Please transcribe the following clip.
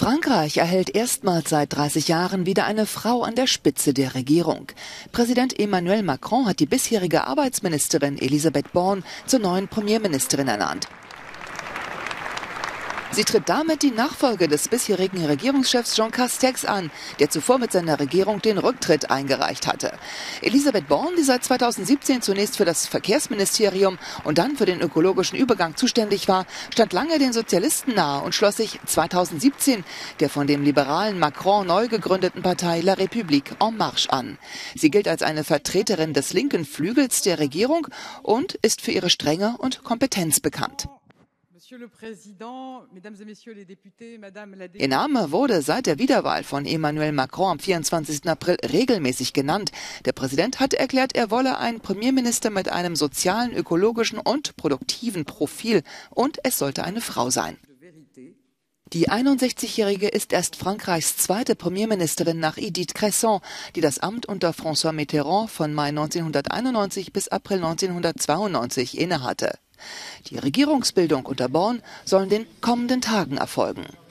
Frankreich erhält erstmals seit 30 Jahren wieder eine Frau an der Spitze der Regierung. Präsident Emmanuel Macron hat die bisherige Arbeitsministerin Elisabeth Borne zur neuen Premierministerin ernannt. Sie tritt damit die Nachfolge des bisherigen Regierungschefs Jean Castex an, der zuvor mit seiner Regierung den Rücktritt eingereicht hatte. Elisabeth Borne, die seit 2017 zunächst für das Verkehrsministerium und dann für den ökologischen Übergang zuständig war, stand lange den Sozialisten nahe und schloss sich 2017 der von dem liberalen Macron neu gegründeten Partei La République En Marche an. Sie gilt als eine Vertreterin des linken Flügels der Regierung und ist für ihre Strenge und Kompetenz bekannt. Ihr Name wurde seit der Wiederwahl von Emmanuel Macron am 24. April regelmäßig genannt. Der Präsident hatte erklärt, er wolle einen Premierminister mit einem sozialen, ökologischen und produktiven Profil, und es sollte eine Frau sein. Die 61-Jährige ist erst Frankreichs zweite Premierministerin nach Edith Cresson, die das Amt unter François Mitterrand von Mai 1991 bis April 1992 innehatte. Die Regierungsbildung unter Borne soll in den kommenden Tagen erfolgen.